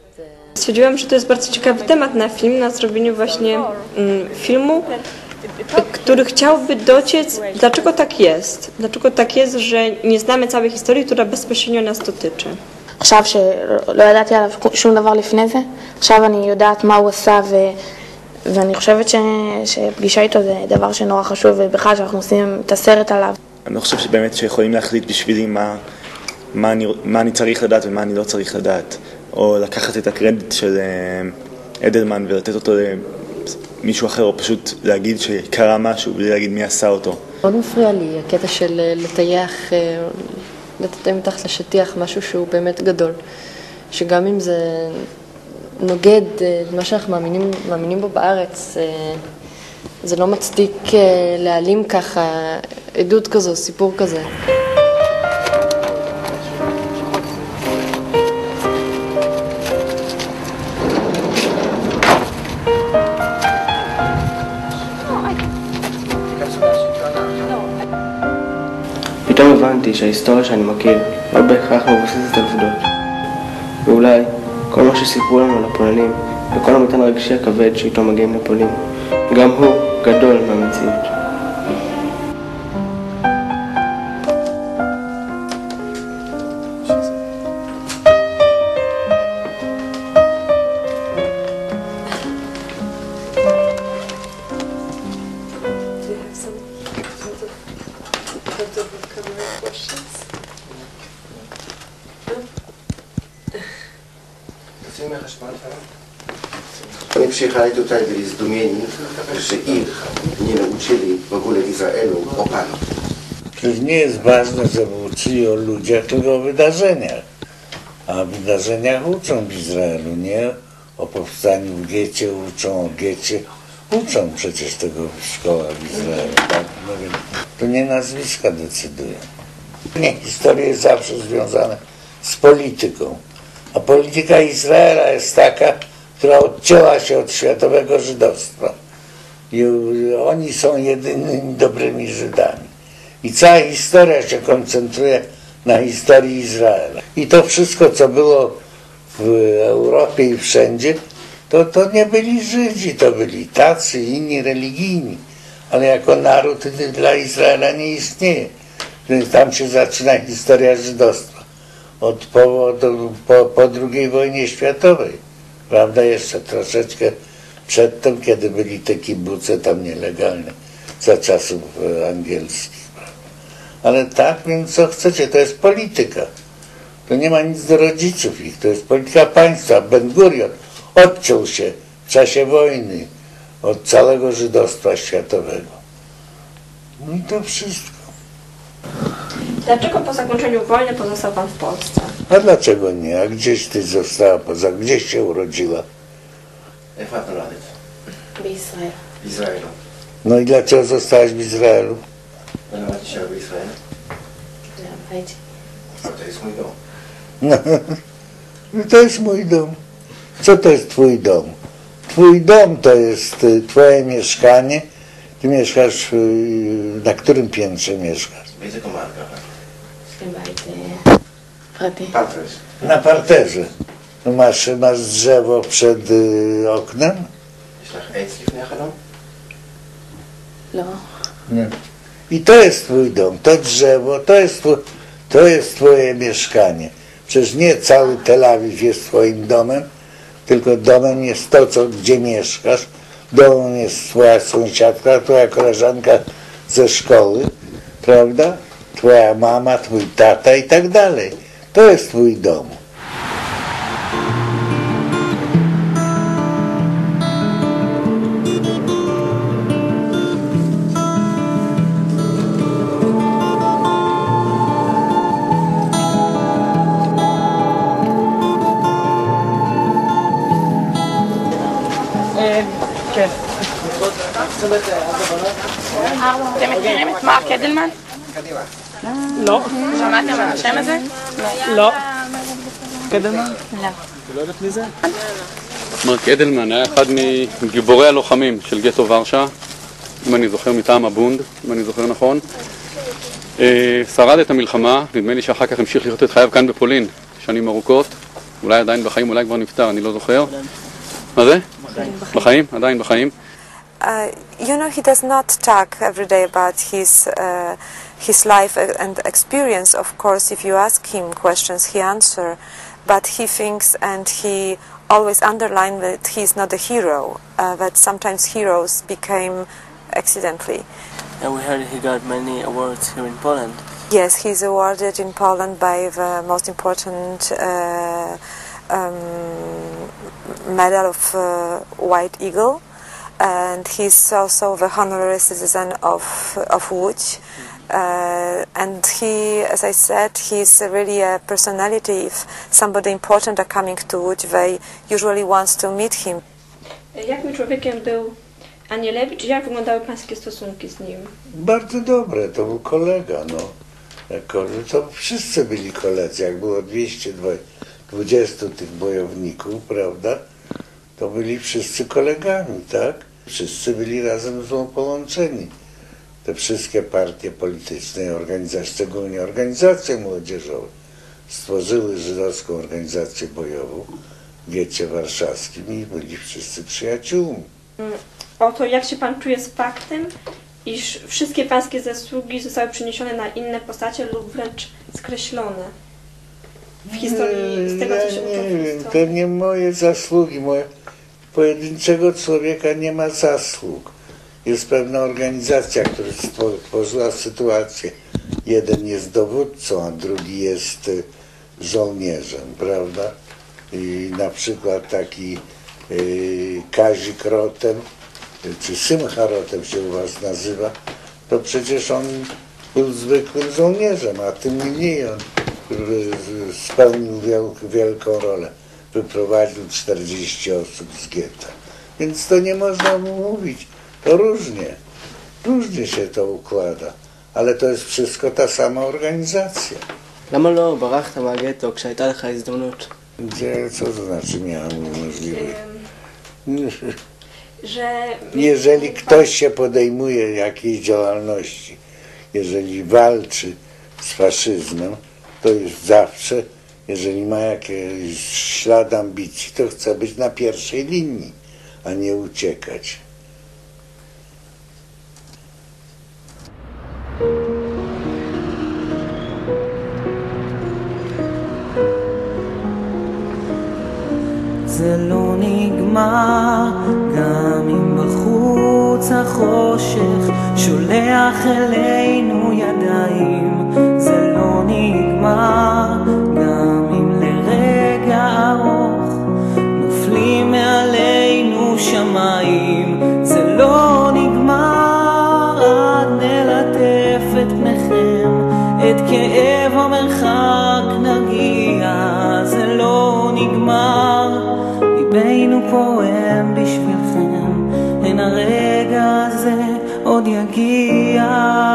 Stwierdziłam, że to jest bardzo ciekawy temat na film, na zrobieniu właśnie filmu, który chciałby dociec, dlaczego tak jest. Dlaczego tak jest, że nie znamy całej historii, która bezpośrednio nas dotyczy. עכשיו שלא ידעתי עליו שום דבר לפני זה, עכשיו אני יודעת מה הוא עשה ואני חושבת שפגישה איתו זה דבר שנורא חשוב ובכלל שאנחנו עושים את הסרט עליו. אני לא חושב שבאמת שיכולים להחליט בשבילי מה אני צריך לדעת ומה אני לא צריך לדעת, או לקחת את הקרדיט של אדלמן ולתת אותו למישהו אחר, או פשוט להגיד שקרה משהו בלי להגיד מי עשה אותו. מאוד מפריע לי הקטע של לטייח, לטאטא מתחת לשטיח משהו שהוא באמת גדול, שגם אם זה נוגד מה שאנחנו מאמינים בו בארץ, זה לא מצדיק להעלים ככה עדות כזו, סיפור כזה. פתאום הבנתי שההיסטוריה שאני מכיר לא בהכרח מבוססת על עובדות. ואולי כל מה שסיפרו לנו על הפולנים וכל המטען הרגשי הכבד שאיתו מגיעים לפולין, גם הוא גדול מהמציאות. Oni przyjechali tutaj, byli zdumieni, że ich nie nauczyli w ogóle w Izraelu o Panu. Przecież nie jest ważne, żeby uczyli o ludziach, tylko o wydarzeniach. A o wydarzeniach uczą w Izraelu, nie o powstaniu w getcie, uczą o getcie. Uczą przecież tego w szkołach w Izraelu, tak? No więc to nie nazwiska decydują. Nie, historia jest zawsze związana z polityką. A polityka Izraela jest taka, która odcięła się od światowego żydostwa. I oni są jedynymi dobrymi Żydami. I cała historia się koncentruje na historii Izraela. I to wszystko, co było w Europie i wszędzie, to nie byli Żydzi, to byli tacy, inni religijni. Ale jako naród dla Izraela nie istnieje. Więc tam się zaczyna historia żydostwa. Po II wojnie światowej. Prawda, jeszcze troszeczkę przedtem, kiedy byli te kibuce tam nielegalne, za czasów angielskich. Ale tak, więc co chcecie, to jest polityka. To nie ma nic do rodziców ich, to jest polityka państwa. Ben-Gurion odciął się w czasie wojny od całego żydostwa światowego. No i to wszystko. Dlaczego po zakończeniu wojny pozostał pan w Polsce? A dlaczego nie? A gdzieś ty została gdzieś się urodziła? איפה את נולדת? בישראל. בישראל. No i dlaczego zostałaś w Izraelu? ולמה תישאר בישראל? זה הבית שלי. אבל to jest mój dom. No to jest mój dom. Co to jest twój dom? Twój dom to jest twoje mieszkanie. Ty mieszkasz, na którym piętrze mieszkasz? באיזה קומה את גרה? יש לי בית פרטי. פרטרס. Na parterze. No masz drzewo przed oknem? יש לך עץ לפני החלום? לא. Nie. I to jest twój dom, to drzewo, to jest twoje mieszkanie. Przecież nie cały Tel Awiw jest twoim domem, tylko domem jest to, gdzie mieszkasz. Domem jest twoja sąsiadka, twoja koleżanka ze szkoły, prawda? Twoja mama, twój tata i tak dalej. To jest twój dom. כן. אתם מכירים את מרק אדלמן? לא. שמעתם על השם הזה? לא. אדלמן? לא. לא יודעת מי זה? מרק אדלמן היה אחד מגיבורי הלוחמים של גטו ורשה, אם אני זוכר, מטעם הבונד, אם אני זוכר נכון. שרד את המלחמה, נדמה לי שאחר כך המשיך לחיות את חייו כאן בפולין, שנים ארוכות, אולי עדיין בחיים, אולי כבר נפטר, אני לא זוכר. מה זה? בחיים? עדיין בחיים. You know, he does not talk every day about his life and experience. Of course, if you ask him questions, he answers. But he thinks, and he always underlines that he is not a hero. That sometimes heroes became accidentally. And we heard he got many awards here in Poland. Yes, he's awarded in Poland by the most important medal of White Eagle. And he's also the honorary citizen of Łódź. And he, as I said, he's really a personality. If somebody important are coming to Łódź, they usually wants to meet him. Jakim człowiekiem był Anielewicz? Jak wyglądały pańskie stosunki z nim? Bardzo dobre, to był kolega, no. To wszyscy byli koledzy, jak było 220 tych bojowników, prawda? To byli wszyscy kolegami, tak? Wszyscy byli razem ze sobą połączeni. Te wszystkie partie polityczne, szczególnie organizacje młodzieżowe, stworzyły żydowską organizację bojową w getcie warszawskim i byli wszyscy przyjaciółmi. Oto jak się pan czuje z faktem, iż wszystkie pańskie zasługi zostały przeniesione na inne postacie lub wręcz skreślone w historii z tego, co się uczyło? To nie moje zasługi, pojedynczego człowieka nie ma zasług. Jest pewna organizacja, która stworzyła sytuację. Jeden jest dowódcą, a drugi jest żołnierzem, prawda? I na przykład taki Kazik Rotem, czy Simcha Rotem się u was nazywa, to przecież on był zwykłym żołnierzem, a tym mniej on spełnił wielką rolę. Wyprowadził 40 osób z getta. Więc to nie można mu mówić. To różnie się to układa. Ale to jest wszystko ta sama organizacja. למה לא ברחת מהגטו כשהייתה לך הזדמנות? Co to znaczy miałem możliwość? Jeżeli ktoś się podejmuje jakiejś działalności, jeżeli walczy z faszyzmem, to już zawsze, jeżeli ma jakiś ślad ambicji, to chce być na pierwszej linii, a nie uciekać. זה לא נגמר, גם אם בחוץ החושך שולח אלינו ידיים. זה לא נגמר, גם אם לרגע ארוך נופלים מעלינו שמיים. זה לא נגמר, עד נלטף את פניכם, את כאב המרחק נגיע. זה לא נגמר, ליבנו פועם בשבילכם, הן הרגע הזה עוד יגיע.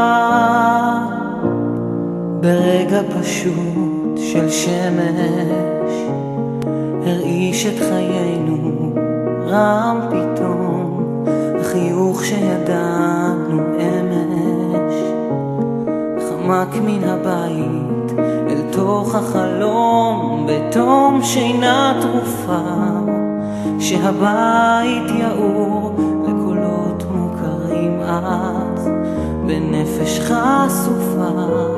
ברגע פשוט של שמש הרעיש את חיינו רם פתאום, החיוך שידענו אמש חמק מן הבית אל תוך החלום בתום שינה תרופה, שהבית יאור לקולות מוכרים אז בנפש חשופה.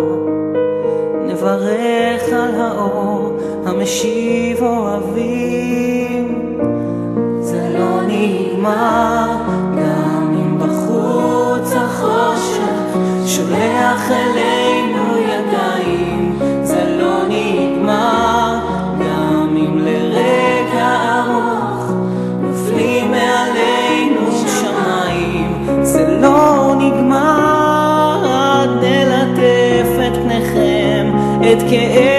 נברך על האור המשיב אוהבים. זה לא נגמר, גם אם בחוץ החושך שולח אלינו ידיים. זה לא נגמר, גם אם לרגע ארוך נופלים מעלינו שמיים. זה לא נגמר, עד נלטף את פניכם, את כאב